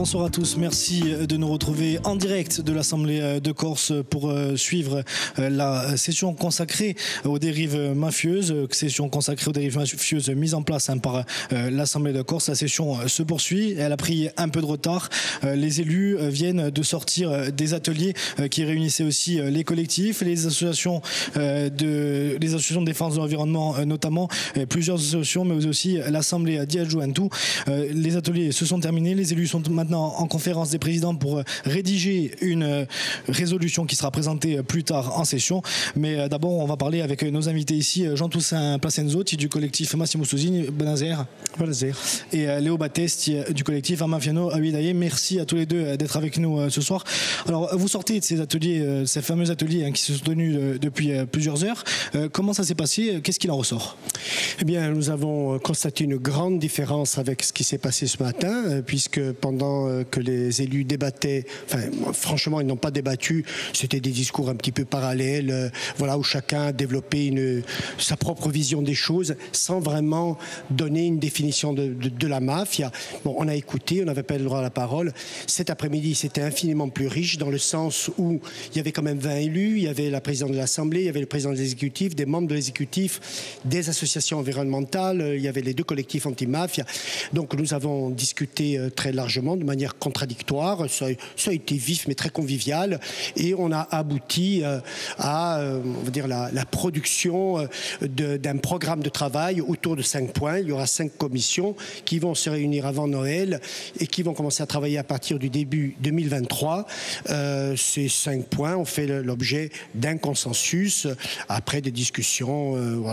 bonsoir à tous. Merci de nous retrouver en direct de l'Assemblée de Corse pour suivre la session consacrée aux dérives mafieuses, mise en place par l'Assemblée de Corse. La session se poursuit, elle a pris un peu de retard. Les élus viennent de sortir des ateliers qui réunissaient aussi les collectifs, les associations de défense de l'environnement notamment, plusieurs associations, mais aussi l'Assemblée Diadjouantou. Les ateliers se sont terminés, les élus sont maintenant en conférence des présidents pour rédiger une résolution qui sera présentée plus tard en session. Mais d'abord, on va parler avec nos invités ici, Jean-Toussaint Placenzotti du collectif Massimo Sosini, Benazir, et Léo Battesti du collectif Amafiano Abidaye. Merci à tous les deux d'être avec nous ce soir. Alors, vous sortez de ces ateliers, ces fameux ateliers qui se sont tenus depuis plusieurs heures. Comment ça s'est passé? Qu'est-ce qu'il en ressort? Eh bien, nous avons constaté une grande différence avec ce qui s'est passé ce matin, puisque pendant que les élus débattaient, franchement, ils n'ont pas débattu, c'était des discours un petit peu parallèles, où chacun développait sa propre vision des choses, sans vraiment donner une définition de la mafia. Bon, on a écouté, on n'avait pas le droit à la parole. Cet après-midi, c'était infiniment plus riche, dans le sens où il y avait quand même 20 élus, il y avait la présidente de l'Assemblée, il y avait le président de l'exécutif, des membres de l'exécutif, des associations environnementales, il y avait les deux collectifs anti-mafia. Donc nous avons discuté très largement, de manière contradictoire. Ça a été vif, mais très convivial. Et on a abouti à on va dire, la production d'un programme de travail autour de 5 points. Il y aura 5 commissions qui vont se réunir avant Noël et qui vont commencer à travailler à partir du début 2023. Ces 5 points ont fait l'objet d'un consensus après des discussions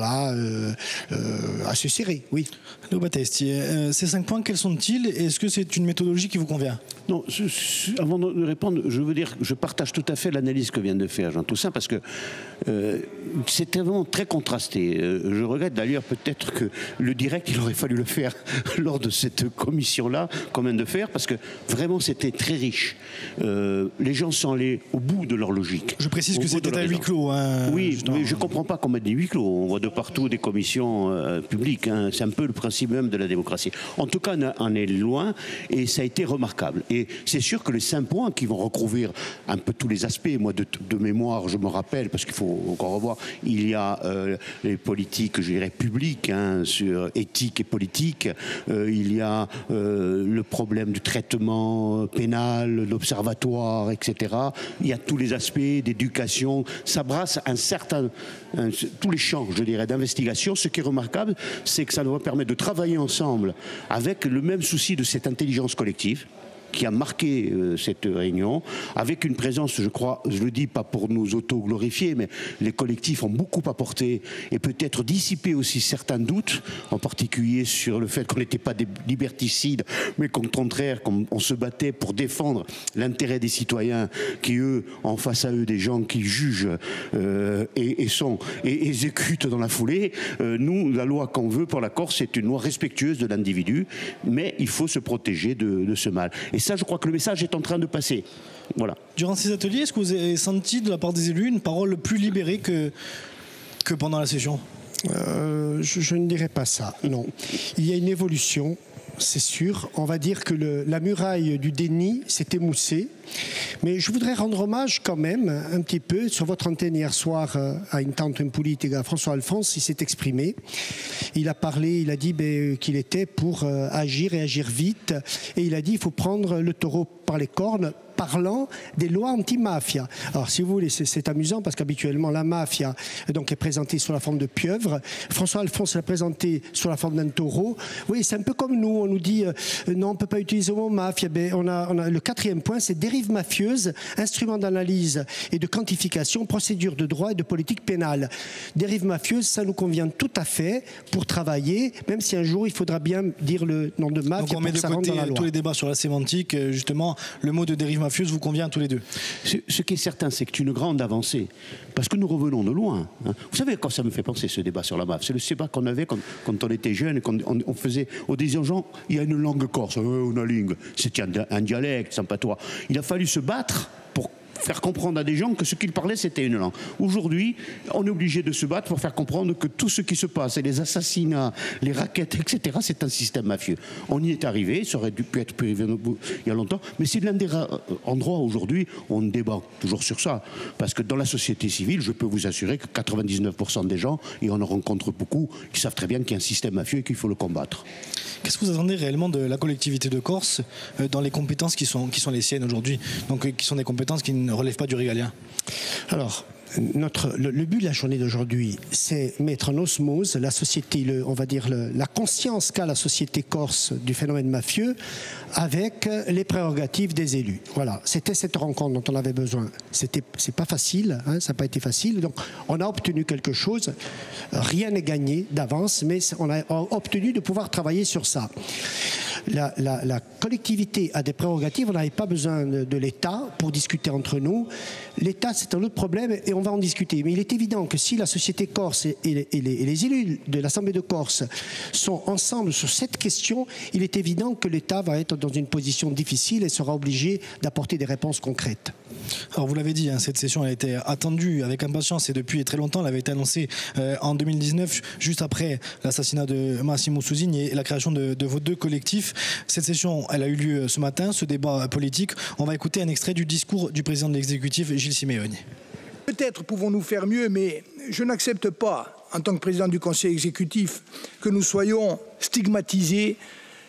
assez serrées. Oui. Léo Battesti, ces 5 points, quels sont-ils? Est-ce que c'est une méthodologie qui vous convient? Non, avant de répondre, je veux dire que je partage tout à fait l'analyse que vient de faire Jean-Toussaint, parce que c'était vraiment très contrasté. Je regrette d'ailleurs peut-être que le direct, il aurait fallu le faire lors de cette commission-là, qu'on vient de faire, parce que vraiment c'était très riche. Les gens sont allés au bout de leur logique. Je précise que c'était à huis clos. Oui, mais je ne comprends pas qu'on mette des huis clos. On voit de partout des commissions publiques. C'est un peu le principe même de la démocratie. En tout cas, on est loin et ça a été remarquable. Et c'est sûr que les 5 points qui vont recouvrir un peu tous les aspects, moi de mémoire, je me rappelle, parce qu'il faut encore revoir, il y a les politiques, je dirais, publiques, sur éthique et politique. Il y a le problème du traitement pénal, l'observatoire, etc. Il y a tous les aspects d'éducation. Ça brasse tous les champs, je dirais, d'investigation. Ce qui est remarquable, c'est que ça nous permet de travailler ensemble avec le même souci de cette intelligence collective qui a marqué cette réunion, avec une présence, je crois, je le dis pas pour nous auto-glorifier, mais les collectifs ont beaucoup apporté et peut-être dissipé aussi certains doutes, en particulier sur le fait qu'on n'était pas des liberticides, mais qu'au contraire, on se battait pour défendre l'intérêt des citoyens qui, eux, ont face à eux des gens qui jugent et exécutent dans la foulée. Nous, la loi qu'on veut pour la Corse, c'est une loi respectueuse de l'individu, mais il faut se protéger de ce mal. Et ça, je crois que le message est en train de passer. Voilà. Durant ces ateliers, est-ce que vous avez senti de la part des élus une parole plus libérée que pendant la session? Je ne dirais pas ça, non. Il y a une évolution, c'est sûr. On va dire que la muraille du déni s'est émoussée. Mais je voudrais rendre hommage quand même un petit peu sur votre antenne hier soir à une tante politique, à François Alphonse. Il s'est exprimé, il a parlé, il a dit qu'il était pour agir et agir vite, et il a dit il faut prendre le taureau par les cornes, parlant des lois anti-mafia. Alors si vous voulez, c'est amusant parce qu'habituellement la mafia donc, est présentée sous la forme de pieuvre. François Alphonse l'a présentée sous la forme d'un taureau. Oui, c'est un peu comme nous, on nous dit non, on ne peut pas utiliser le mot mafia. On a le 4e point, c'est dérive mafieuse, instrument d'analyse et de quantification, procédure de droit et de politique pénale. Dérive mafieuse, ça nous convient tout à fait pour travailler, même si un jour il faudra bien dire le nom de mafia. Donc on met de côté tous les débats sur la sémantique, justement, le mot de dérive mafieuse vous convient à tous les deux? Ce qui est certain, c'est que c'est une grande avancée, parce que nous revenons de loin. Vous savez, quand ça me fait penser ce débat sur la mafia, c'est le débat qu'on avait quand on était jeune, et on faisait, on disait aux gens, il y a une langue corse, une langue, c'est un dialecte, sans patois. Il a fallu se battre pour faire comprendre à des gens que ce qu'ils parlaient, c'était une langue. Aujourd'hui, on est obligé de se battre pour faire comprendre que tout ce qui se passe, et les assassinats, les raquettes, etc., c'est un système mafieux. On y est arrivé, ça aurait pu être privé il y a longtemps, mais c'est l'un des endroits aujourd'hui où on débat toujours sur ça. Parce que dans la société civile, je peux vous assurer que 99% des gens, et on en rencontre beaucoup, qui savent très bien qu'il y a un système mafieux et qu'il faut le combattre. Qu'est-ce que vous attendez réellement de la collectivité de Corse dans les compétences qui sont les siennes aujourd'hui, donc qui sont des compétences qui ne relèvent pas du régalien? Alors, le but de la journée d'aujourd'hui, c'est mettre en osmose la société, on va dire la conscience qu'a la société corse du phénomène mafieux avec les prérogatives des élus. Voilà, c'était cette rencontre dont on avait besoin. C'est pas facile, hein, ça n'a pas été facile. Donc, on a obtenu quelque chose. Rien n'est gagné d'avance, mais on a obtenu de pouvoir travailler sur ça. La collectivité a des prérogatives, on n'avait pas besoin de l'État pour discuter entre nous. L'État, c'est un autre problème et on va en discuter. Mais il est évident que si la société corse et les élus de l'Assemblée de Corse sont ensemble sur cette question, il est évident que l'État va être dans une position difficile et sera obligé d'apporter des réponses concrètes. Alors vous l'avez dit, hein, cette session elle a été attendue avec impatience et depuis très longtemps. Elle avait été annoncée en 2019, juste après l'assassinat de Massimo Sousigne et la création de vos deux collectifs. Cette session, elle a eu lieu ce matin, ce débat politique. On va écouter un extrait du discours du président de l'exécutif, Gilles Simeoni. Peut-être pouvons-nous faire mieux, mais je n'accepte pas, en tant que président du Conseil exécutif, que nous soyons stigmatisés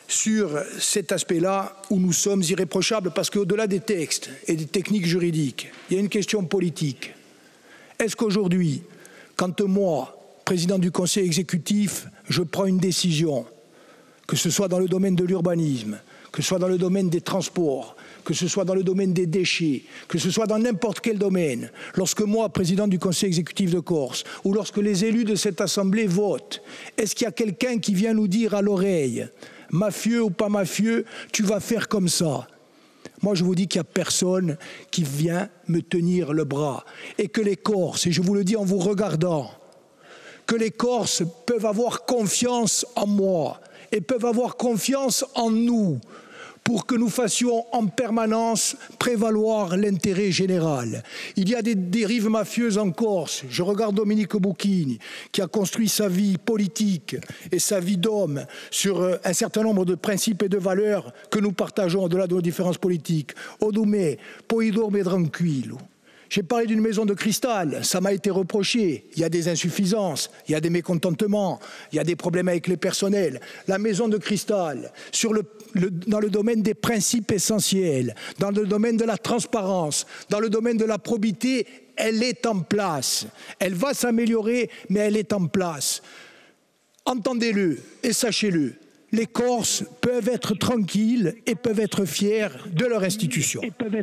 sur cet aspect-là où nous sommes irréprochables, parce qu'au-delà des textes et des techniques juridiques, il y a une question politique. Est-ce qu'aujourd'hui, quand moi, président du Conseil exécutif, je prends une décision, que ce soit dans le domaine de l'urbanisme, que ce soit dans le domaine des transports, que ce soit dans le domaine des déchets, que ce soit dans n'importe quel domaine, lorsque moi, président du Conseil exécutif de Corse, ou lorsque les élus de cette Assemblée votent, est-ce qu'il y a quelqu'un qui vient nous dire à l'oreille, mafieux ou pas mafieux, tu vas faire comme ça? Moi, je vous dis qu'il n'y a personne qui vient me tenir le bras. Et que les Corses, et je vous le dis en vous regardant, que les Corses peuvent avoir confiance en moi et peuvent avoir confiance en nous pour que nous fassions en permanence prévaloir l'intérêt général. Il y a des dérives mafieuses en Corse. Je regarde Domenico Bucchini, qui a construit sa vie politique et sa vie d'homme sur un certain nombre de principes et de valeurs que nous partageons au-delà de nos différences politiques. Odume, poi dorme tranquillo. J'ai parlé d'une maison de cristal, ça m'a été reproché. Il y a des insuffisances, il y a des mécontentements, il y a des problèmes avec les personnels. La maison de cristal, dans le domaine des principes essentiels, dans le domaine de la transparence, dans le domaine de la probité, elle est en place. Elle va s'améliorer, mais elle est en place. Entendez-le et sachez-le. Les Corses peuvent être tranquilles et peuvent être fiers de leur institution.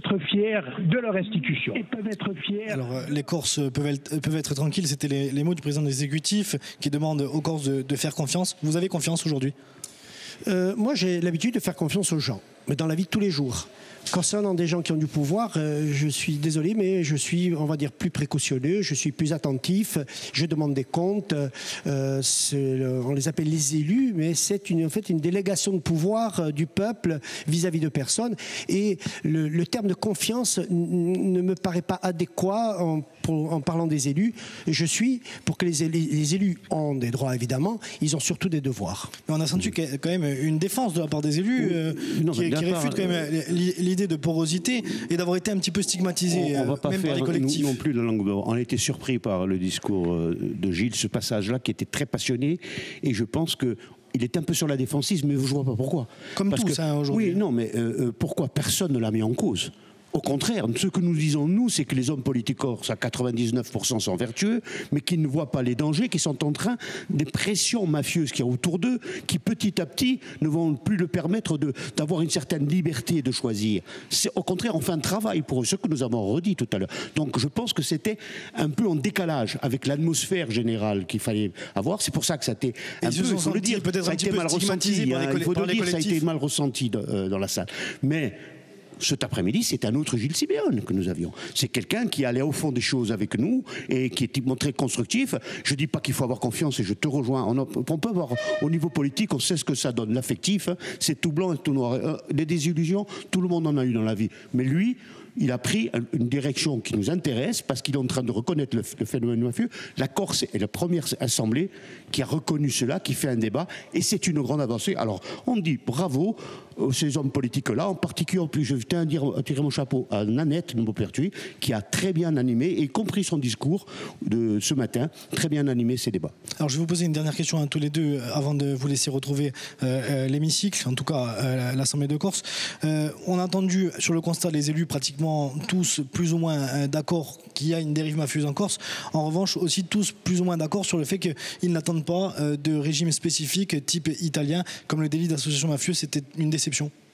Alors, les Corses peuvent être tranquilles, c'était les mots du président de l'exécutif qui demande aux Corses de faire confiance. Vous avez confiance aujourd'hui ? Moi, j'ai l'habitude de faire confiance aux gens, mais dans la vie de tous les jours. Concernant des gens qui ont du pouvoir, je suis désolé, mais je suis, on va dire, plus précautionneux, je suis plus attentif, je demande des comptes, on les appelle les élus, mais c'est en fait une délégation de pouvoir du peuple vis-à-vis de personnes. Et le terme de confiance ne me paraît pas adéquat en parlant des élus. Je suis pour que les élus ont des droits, évidemment, ils ont surtout des devoirs. Mais on a senti quand même une défense de la part des élus qui réfute quand même l'idée de porosité et d'avoir été un petit peu stigmatisé, on va pas même faire par les collectifs. Non plus de langue. On a été surpris par le discours de Gilles, ce passage-là qui était très passionné, et je pense que il est un peu sur la défensive, mais je ne vois pas pourquoi. Comme parce tous, hein, aujourd'hui. Oui, non, mais pourquoi personne ne l'a mis en cause? Au contraire, ce que nous disons, nous, c'est que les hommes politiques corses, à 99% sont vertueux, mais qui ne voient pas les dangers, qui sont en train des pressions mafieuses qu'il y a autour d'eux, qui petit à petit ne vont plus le permettre d'avoir une certaine liberté de choisir. Au contraire, on fait un travail pour eux, ce que nous avons redit tout à l'heure. Donc je pense que c'était un peu en décalage avec l'atmosphère générale qu'il fallait avoir. C'est pour ça que ça a été un peu, il faut le dire, ça a été mal ressenti. Il faut le dire, ça a été mal ressenti dans la salle. Mais cet après-midi, c'est un autre Gilles Simeoni que nous avions. C'est quelqu'un qui allait au fond des choses avec nous et qui est montré constructif. Je ne dis pas qu'il faut avoir confiance et je te rejoins. On peut avoir, au niveau politique, on sait ce que ça donne. L'affectif, c'est tout blanc et tout noir. Les désillusions, tout le monde en a eu dans la vie. Mais lui, il a pris une direction qui nous intéresse parce qu'il est en train de reconnaître le phénomène mafieux. La Corse est la première assemblée qui a reconnu cela, qui fait un débat, et c'est une grande avancée. Alors, on dit bravo à ces hommes politiques-là, en particulier, en plus, je tiens à tirer mon chapeau à Nanette Maupertuis, qui a très bien animé, y compris son discours de ce matin, très bien animé ces débats. Alors, je vais vous poser une dernière question à tous les deux, avant de vous laisser retrouver l'hémicycle, en tout cas l'Assemblée de Corse. On a entendu sur le constat les élus pratiquement tous plus ou moins d'accord qu'il y a une dérive mafieuse en Corse. En revanche, aussi tous plus ou moins d'accord sur le fait qu'ils n'attendent pas de régime spécifique type italien, comme le délit d'association mafieuse, c'était une déception.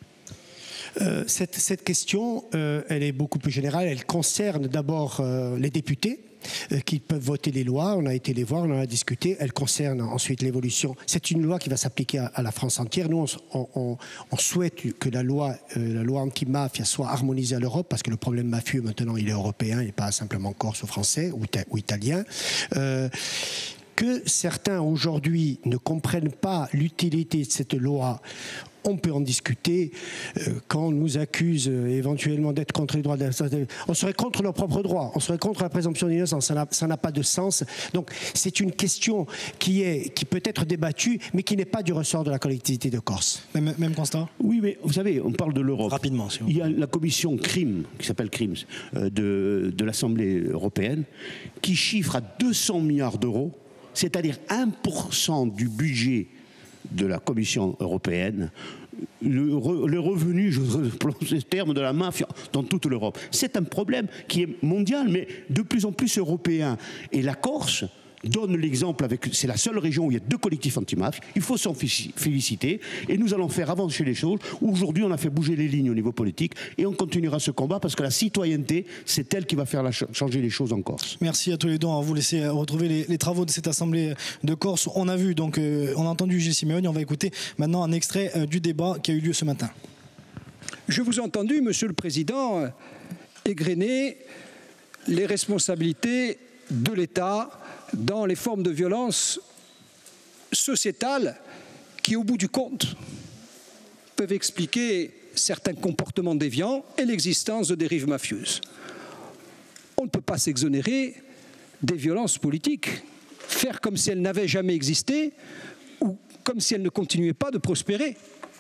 Cette question, elle est beaucoup plus générale. Elle concerne d'abord les députés qui peuvent voter les lois. On a été les voir, on en a discuté. Elle concerne ensuite l'évolution. C'est une loi qui va s'appliquer à la France entière. Nous, on souhaite que la loi anti-mafia soit harmonisée à l'Europe, parce que le problème mafieux, maintenant, il est européen, il n'est pas simplement corse ou français ou italien. Que certains, aujourd'hui, ne comprennent pas l'utilité de cette loi, on peut en discuter. Quand on nous accuse éventuellement d'être contre les droits de la... On serait contre nos propres droits, on serait contre la présomption d'innocence, ça n'a pas de sens. Donc c'est une question qui peut être débattue, mais qui n'est pas du ressort de la collectivité de Corse. Même constat ? Oui, mais vous savez, on parle de l'Europe. Rapidement, si vous... Il y a la commission CRIM, qui s'appelle CRIM, de l'Assemblée européenne, qui chiffre à 200 milliards d'euros, c'est-à-dire 1% du budget de la Commission européenne, le revenu, je prends ce terme, de la mafia dans toute l'Europe. C'est un problème qui est mondial, mais de plus en plus européen. Et la Corse donne l'exemple, c'est la seule région où il y a 2 collectifs anti-mafia. Il faut s'en féliciter et nous allons faire avancer les choses. Aujourd'hui, on a fait bouger les lignes au niveau politique et on continuera ce combat parce que la citoyenneté, c'est elle qui va faire changer les choses en Corse. Merci à tous les deux. On va vous laisser retrouver les travaux de cette Assemblée de Corse. On a vu, donc, on a entendu Gilles Simeoni. On va écouter maintenant un extrait du débat qui a eu lieu ce matin. Je vous ai entendu, Monsieur le Président, égrener les responsabilités de l'État dans les formes de violence sociétale qui, au bout du compte, peuvent expliquer certains comportements déviants et l'existence de dérives mafieuses. On ne peut pas s'exonérer des violences politiques, faire comme si elles n'avaient jamais existé ou comme si elles ne continuaient pas de prospérer.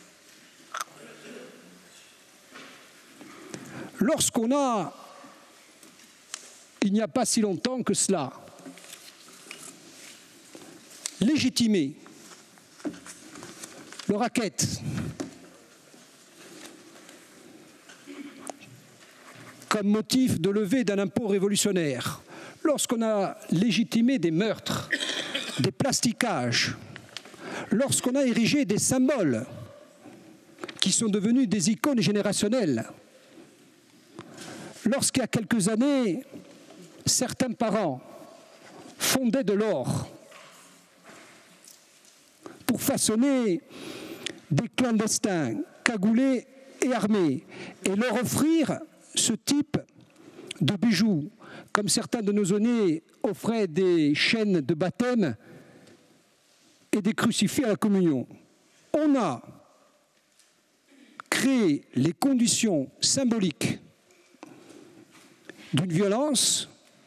Lorsqu'on a, il n'y a pas si longtemps que cela, légitimer le racket comme motif de levée d'un impôt révolutionnaire, lorsqu'on a légitimé des meurtres, des plastiquages, lorsqu'on a érigé des symboles qui sont devenus des icônes générationnelles, lorsqu'il y a quelques années, certains parents fondaient de l'or pour façonner des clandestins cagoulés et armés et leur offrir ce type de bijoux, comme certains de nos aînés offraient des chaînes de baptême et des crucifix à la communion. On a créé les conditions symboliques d'une violence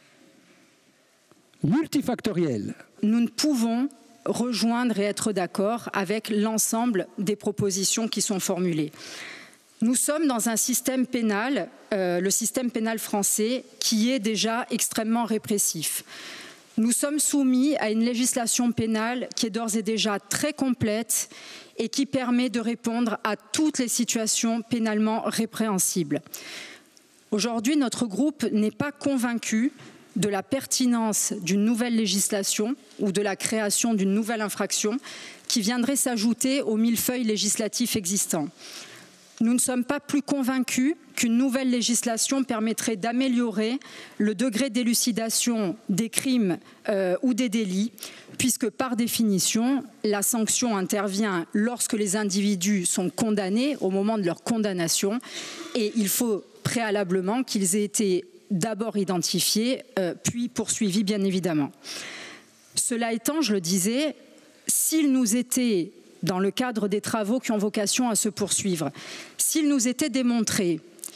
multifactorielle. Nous ne pouvons rejoindre et être d'accord avec l'ensemble des propositions qui sont formulées. Nous sommes dans un système pénal, le système pénal français, qui est déjà extrêmement répressif. Nous sommes soumis à une législation pénale qui est d'ores et déjà très complète et qui permet de répondre à toutes les situations pénalement répréhensibles. Aujourd'hui, notre groupe n'est pas convaincu de la pertinence d'une nouvelle législation ou de la création d'une nouvelle infraction qui viendrait s'ajouter au millefeuille législatif existant. Nous ne sommes pas plus convaincus qu'une nouvelle législation permettrait d'améliorer le degré d'élucidation des crimes ou des délits, puisque par définition, la sanction intervient lorsque les individus sont condamnés, au moment de leur condamnation, et il faut préalablement qu'ils aient été d'abord identifiés, puis poursuivis bien évidemment. Cela étant, je le disais, s'il nous était, dans le cadre des travaux qui ont vocation à se poursuivre, s'il nous était démontré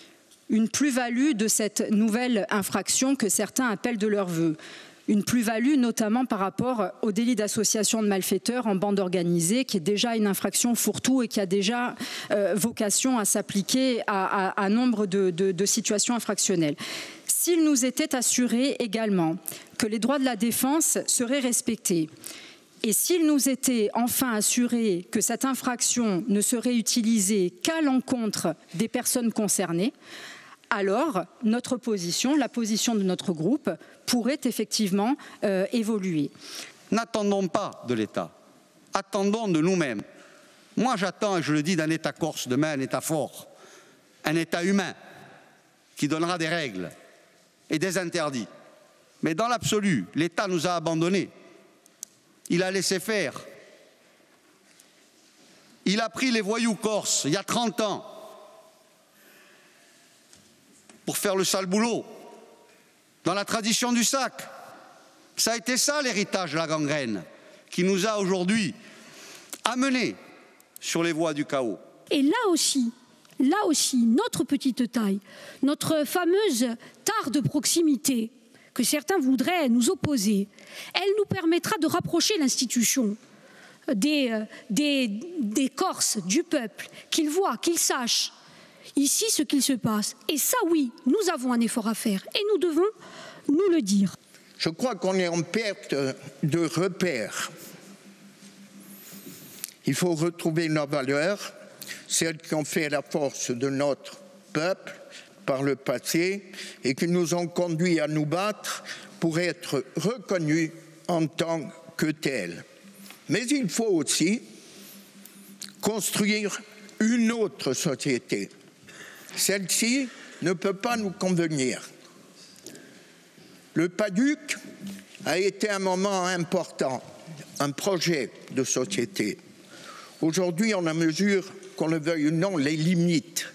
une plus-value de cette nouvelle infraction que certains appellent de leur vœu. Une plus-value notamment par rapport au délit d'association de malfaiteurs en bande organisée, qui est déjà une infraction fourre-tout et qui a déjà vocation à s'appliquer à nombre de situations infractionnelles. S'il nous était assuré également que les droits de la défense seraient respectés, et s'il nous était enfin assuré que cette infraction ne serait utilisée qu'à l'encontre des personnes concernées, alors notre position, la position de notre groupe, pourrait effectivement évoluer. N'attendons pas de l'État, attendons de nous-mêmes. Moi j'attends, et je le dis, d'un État corse demain, un État fort, un État humain, qui donnera des règles et des interdits. Mais dans l'absolu, l'État nous a abandonnés. Il a laissé faire. Il a pris les voyous corses il y a 30 ans pour faire le sale boulot, dans la tradition du sac. Ça a été ça l'héritage de la gangrène, qui nous a aujourd'hui amenés sur les voies du chaos. Et là aussi, notre petite taille, notre fameuse tare de proximité, que certains voudraient nous opposer, elle nous permettra de rapprocher l'institution des Corses, du peuple, qu'ils voient, qu'ils sachent ici ce qu'il se passe. Et ça, oui, nous avons un effort à faire et nous devons nous le dire. Je crois qu'on est en perte de repères. Il faut retrouver nos valeurs, celles qui ont fait la force de notre peuple par le passé et qui nous ont conduits à nous battre pour être reconnus en tant que tels. Mais il faut aussi construire une autre société. Celle-ci ne peut pas nous convenir. Le PADUC a été un moment important, un projet de société. Aujourd'hui, on en mesure, qu'on le veuille ou non, les limites.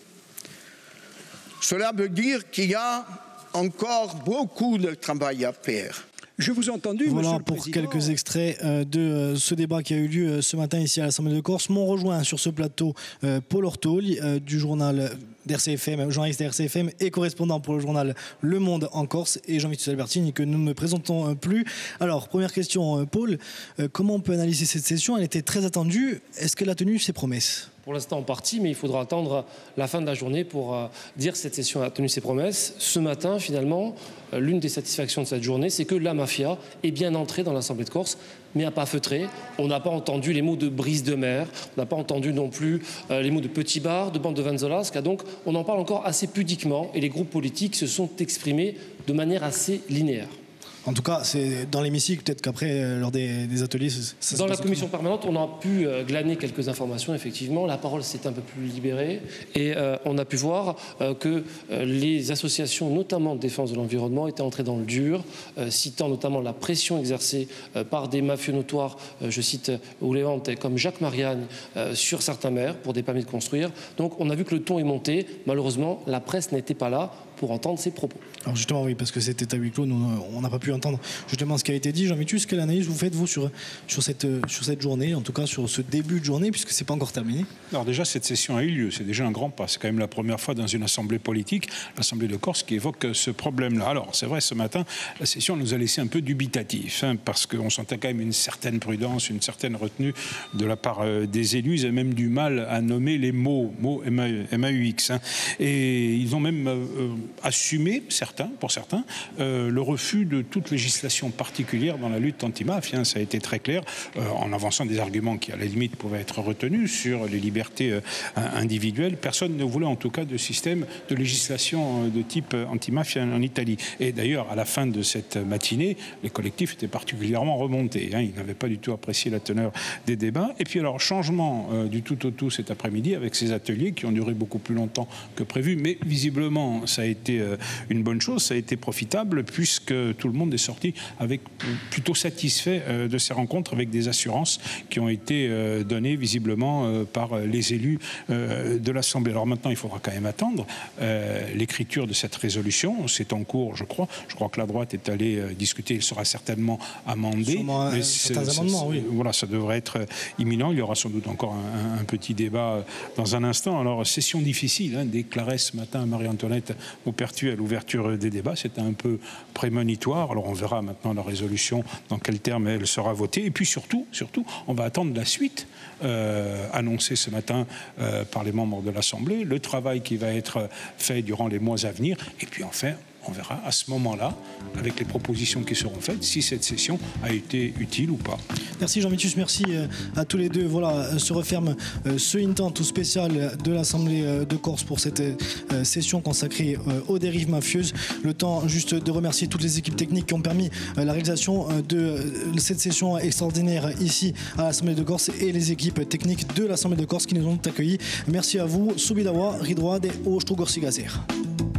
Cela veut dire qu'il y a encore beaucoup de travail à faire. Je vous ai entendu, voilà Monsieur le pour Président. quelques extraits de ce débat qui a eu lieu ce matin ici à l'Assemblée de Corse. M'ont rejoint sur ce plateau Paul Ortoli du journal d'RCFM, journaliste d'RCFM et correspondant pour le journal Le Monde en Corse, et Jean-Vitus Albertini que nous ne présentons plus. Alors, première question, Paul, comment on peut analyser cette session? Elle était très attendue. Est-ce qu'elle a tenu ses promesses? Pour l'instant en partie, mais il faudra attendre la fin de la journée pour dire si cette session a tenu ses promesses. Ce matin, finalement, l'une des satisfactions de cette journée, c'est que la mafia est bien entrée dans l'Assemblée de Corse, mais n'a pas feutré. On n'a pas entendu les mots de brise de mer, on n'a pas entendu non plus les mots de petit bar, de bande de Vanzolasca. Donc on en parle encore assez pudiquement et les groupes politiques se sont exprimés de manière assez linéaire. En tout cas, c'est dans l'hémicycle, peut-être qu'après, lors des ateliers... Dans la commission permanente, on a pu glaner quelques informations, effectivement. La parole s'est un peu plus libérée et on a pu voir que les associations, notamment de défense de l'environnement, étaient entrées dans le dur, citant notamment la pression exercée par des mafieux notoires, je cite Oulevante, comme Jacques Mariagne, sur certains maires pour des permis de construire. Donc on a vu que le ton est monté. Malheureusement, la presse n'était pas là pour entendre ces propos. Alors justement, oui, parce que c'était à huis clos, nous, on n'a pas pu entendre justement ce qui a été dit. Jean-Vitus, quelle analyse vous faites, vous, sur cette journée, en tout cas sur ce début de journée, puisque c'est pas encore terminé? Alors déjà, cette session a eu lieu, c'est déjà un grand pas. C'est quand même la première fois dans une assemblée politique, l'Assemblée de Corse, qui évoque ce problème-là. Alors, c'est vrai, ce matin, la session nous a laissé un peu dubitatifs, parce qu'on sentait quand même une certaine prudence, une certaine retenue de la part des élus. Ils avaient même du mal à nommer les mots MAUX. Et ils ont même assumé, pour certains, le refus de toute législation particulière dans la lutte anti-mafia. Ça a été très clair, en avançant des arguments qui, à la limite, pouvaient être retenus sur les libertés individuelles. Personne ne voulait, en tout cas, de système de législation de type anti-mafia en Italie. Et d'ailleurs, à la fin de cette matinée, les collectifs étaient particulièrement remontés. Ils n'avaient pas du tout apprécié la teneur des débats. Et puis alors, changement du tout au tout cet après-midi avec ces ateliers qui ont duré beaucoup plus longtemps que prévu. Mais visiblement, ça a été été une bonne chose, ça a été profitable puisque tout le monde est sorti avec plutôt satisfait de ces rencontres avec des assurances qui ont été données visiblement par les élus de l'Assemblée. Alors maintenant, il faudra quand même attendre l'écriture de cette résolution. C'est en cours, je crois. Je crois que la droite est allée discuter. Il sera certainement amendé. Certains amendements, oui. Voilà, ça devrait être imminent. Il y aura sans doute encore un petit débat dans un instant. Alors, session difficile, hein, déclarait ce matin Marie-Antoinette Maupertuis à l'ouverture des débats. C'était un peu prémonitoire. Alors, on verra maintenant la résolution, dans quel terme elle sera votée. Et puis surtout, on va attendre la suite annoncée ce matin par les membres de l'Assemblée, le travail qui va être fait durant les mois à venir. Et puis enfin, on verra à ce moment-là, avec les propositions qui seront faites, si cette session a été utile ou pas. Merci Jean-Vitus, merci à tous les deux. Voilà, se referme ce Intent tout spécial de l'Assemblée de Corse pour cette session consacrée aux dérives mafieuses. Le temps juste de remercier toutes les équipes techniques qui ont permis la réalisation de cette session extraordinaire ici à l'Assemblée de Corse et les équipes techniques de l'Assemblée de Corse qui nous ont accueillis. Merci à vous, Soubidawa, Ridroad et Ochtro Gorsigazer.